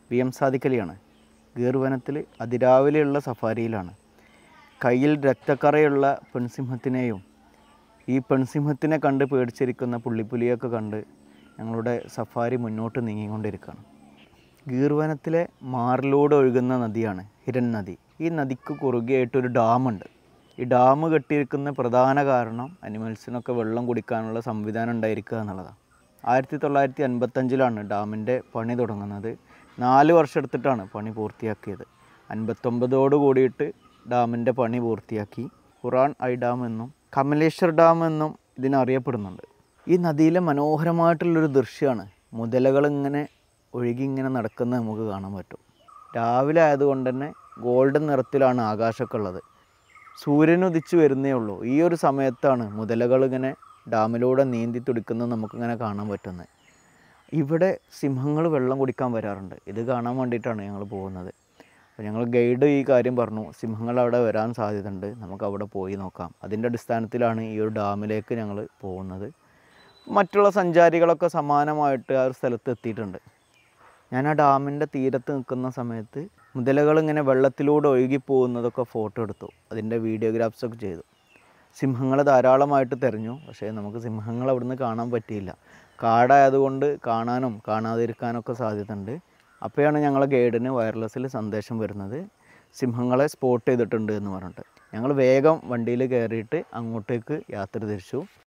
VM സാദിഖലിയാണ്. Gear വനത്തിൽ അതിരാവിലെയുള്ള സഫാരിയിലാണ്. കയ്യിൽ രക്തക്കറയുള്ള പെൺസിംഹത്തിനെയും ഈ പെൺസിംഹത്തിനെ കണ്ട് പേടിച്ചിരിക്കുന്ന പുള്ളിപ്പുലിയൊക്കെ കണ്ട് ഞങ്ങളുടെ സഫാരി മുന്നോട്ട് നീങ്ങിക്കൊണ്ടിരിക്കുകയാണ്. ഗീർ വനത്തിലെ മാറിലൂടെ ഒഴുകുന്ന നദിയാണ് ഹിരൺ നദി. ഈ നദിക്ക് കുറുകെയായിട്ടൊരു ഡാമുണ്ട്. ഈ ഡാം കെട്ടിയിരിക്കുന്ന പ്രധാന കാരണം അനിമൽസിനൊക്കെ വെള്ളം കുടിക്കാനുള്ള സംവിധാനം ഉണ്ടായിരിക്കുക എന്നുള്ളതാണ്. 1955 ഡാമിൻ്റെ പണി തുടങ്ങുന്നത്. 4 വർഷം എടുത്തിട്ടാണ് പണി പൂർത്തിയാക്കിയത്. 59 കൂടിയിട്ട് ഡാമിൻ്റെ പണി പൂർത്തിയാക്കി. ഖുറാൻ ഐ ഡാം എന്നും കമലേശ്വർ ഡാം എന്നും ഇതിനറിയപ്പെടുന്നുണ്ട്. ഈ നദിയിലെ മനോഹരമായിട്ടുള്ളൊരു ദൃശ്യമാണ് മുതലകളിങ്ങനെ ഒഴുകി ഇങ്ങനെ നടക്കുന്നത് നമുക്ക് കാണാൻ പറ്റും. രാവിലെ ആയതുകൊണ്ട് തന്നെ ഗോൾഡൻ നിറത്തിലാണ് ആകാശമൊക്കെ ഉള്ളത്. സൂര്യൻ ഉദിച്ചു വരുന്നേ ഉള്ളൂ. ഈ ഒരു സമയത്താണ് മുതലകളിങ്ങനെ ഡാമിലൂടെ നീന്തി തുടിക്കുന്നത് നമുക്കിങ്ങനെ കാണാൻ പറ്റുന്നത്. ഇവിടെ സിംഹങ്ങൾ വെള്ളം കുടിക്കാൻ വരാറുണ്ട്. ഇത് കാണാൻ വേണ്ടിയിട്ടാണ് ഞങ്ങൾ പോകുന്നത്. അപ്പോൾ ഞങ്ങൾ ഗൈഡ് ഈ കാര്യം പറഞ്ഞു, സിംഹങ്ങൾ അവിടെ വരാൻ സാധ്യതയുണ്ട്, നമുക്ക് അവിടെ പോയി നോക്കാം. അതിൻ്റെ അടിസ്ഥാനത്തിലാണ് ഈ ഒരു ഡാമിലേക്ക് ഞങ്ങൾ പോകുന്നത്. മറ്റുള്ള സഞ്ചാരികളൊക്കെ സമാനമായിട്ട് ആ ഒരു സ്ഥലത്ത് എത്തിയിട്ടുണ്ട്. ഞാൻ ആ ഡാമിൻ്റെ തീരത്ത് നിൽക്കുന്ന സമയത്ത് മുതലകളിങ്ങനെ വെള്ളത്തിലൂടെ ഒഴുകിപ്പോകുന്നതൊക്കെ ഫോട്ടോ എടുത്തു. അതിൻ്റെ വീഡിയോഗ്രാഫ്സൊക്കെ ചെയ്തു. സിംഹങ്ങളെ ധാരാളമായിട്ട് തിരഞ്ഞു. പക്ഷേ നമുക്ക് സിംഹങ്ങൾ അവിടുന്ന് കാണാൻ പറ്റിയില്ല. കാടായതുകൊണ്ട് കാണാനും കാണാതിരിക്കാനൊക്കെ സാധ്യതയുണ്ട്. അപ്പോഴാണ് ഞങ്ങളെ ഗൈഡിന് വയർലെസ്സിൽ സന്ദേശം വരുന്നത്, സിംഹങ്ങളെ സ്പോട്ട് ചെയ്തിട്ടുണ്ട് എന്ന് പറഞ്ഞിട്ട്. ഞങ്ങൾ വേഗം വണ്ടിയിൽ കയറിയിട്ട് അങ്ങോട്ടേക്ക് യാത്ര തിരിച്ചു.